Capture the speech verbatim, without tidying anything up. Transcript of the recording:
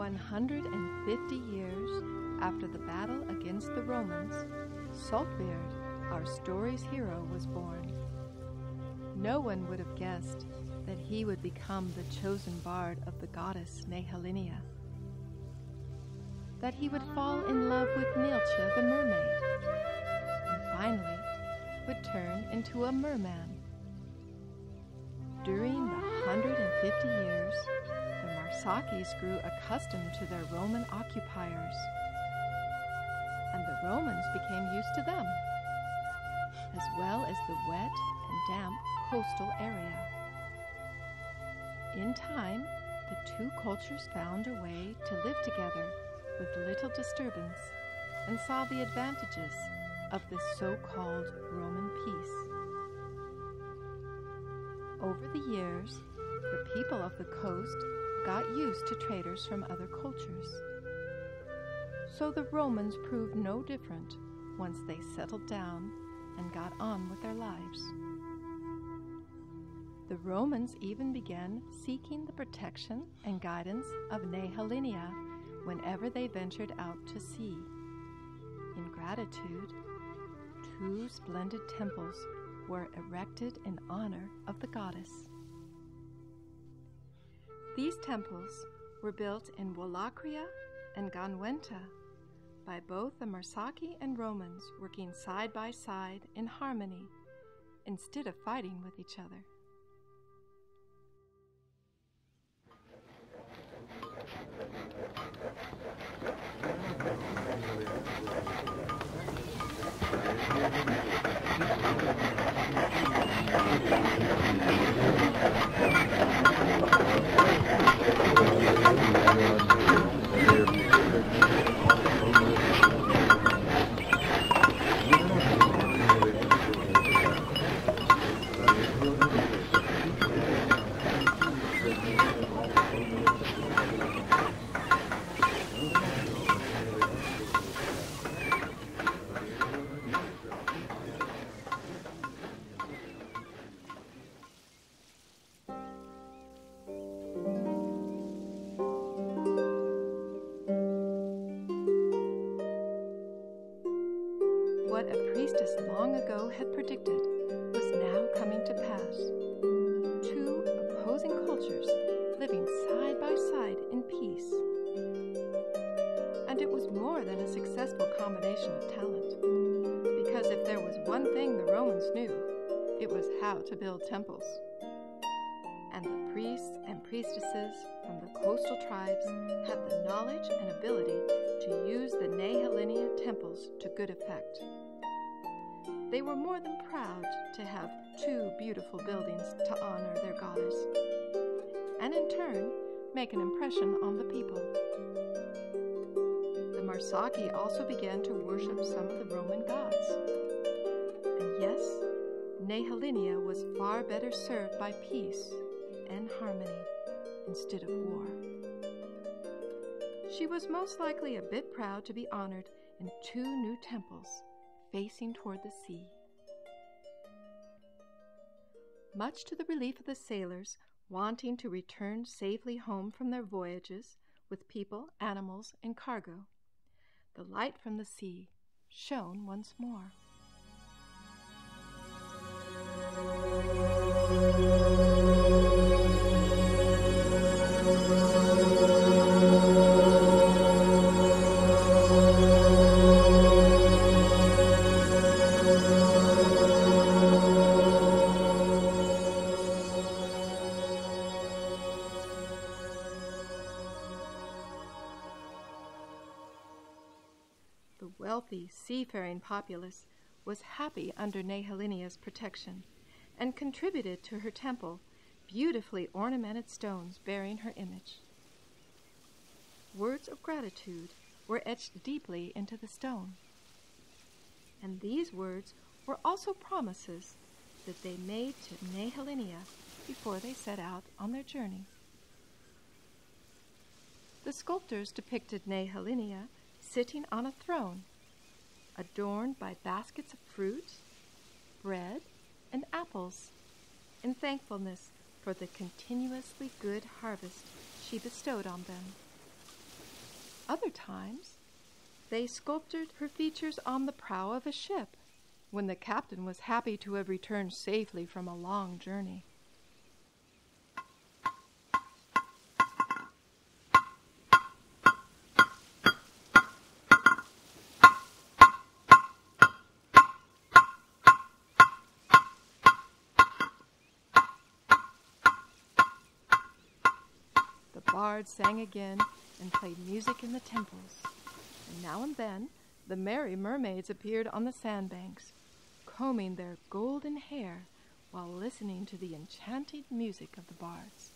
one hundred fifty years after the battle against the Romans, Saltbeard, our story's hero, was born. No one would have guessed that he would become the chosen bard of the goddess Nehalinnia, that he would fall in love with Neeltje the mermaid, and finally would turn into a merman. During the one hundred fifty years, the Marsakis grew accustomed to their Roman occupiers, and the Romans became used to them, as well as the wet and damp coastal area. In time, the two cultures found a way to live together with little disturbance and saw the advantages of this so-called Roman peace. Over the years, the people of the coast got used to traders from other cultures. So the Romans proved no different once they settled down and got on with their lives. The Romans even began seeking the protection and guidance of Nehalinnia whenever they ventured out to sea. In gratitude, two splendid temples were erected in honor of the goddess. These temples were built in Wallachia and Ganwenta by both the Marsaki and Romans working side by side in harmony instead of fighting with each other. What a priestess long ago had predicted was now coming to pass. Two opposing cultures living side by side in peace. And it was more than a successful combination of talent, because if there was one thing the Romans knew, it was how to build temples. And the priests and priestesses from the coastal tribes had the knowledge and ability to use the Nehalinnia temples to good effect. They were more than proud to have two beautiful buildings to honor their goddess, and in turn make an impression on the people. The Marsaki also began to worship some of the Roman gods. And yes, Nehalinnia was far better served by peace and harmony instead of war. She was most likely a bit proud to be honored in two new temples facing toward the sea. Much to the relief of the sailors wanting to return safely home from their voyages with people, animals, and cargo, the light from the sea shone once more. The wealthy seafaring populace was happy under Nehalinnia's protection and contributed to her temple beautifully ornamented stones bearing her image. Words of gratitude were etched deeply into the stone, and these words were also promises that they made to Nehalinnia before they set out on their journey. The sculptors depicted Nehalinnia sitting on a throne, adorned by baskets of fruit, bread, and apples, in thankfulness for the continuously good harvest she bestowed on them. Other times, they sculptured her features on the prow of a ship, when the captain was happy to have returned safely from a long journey. The bards sang again and played music in the temples, and now and then the merry mermaids appeared on the sandbanks, combing their golden hair while listening to the enchanting music of the bards.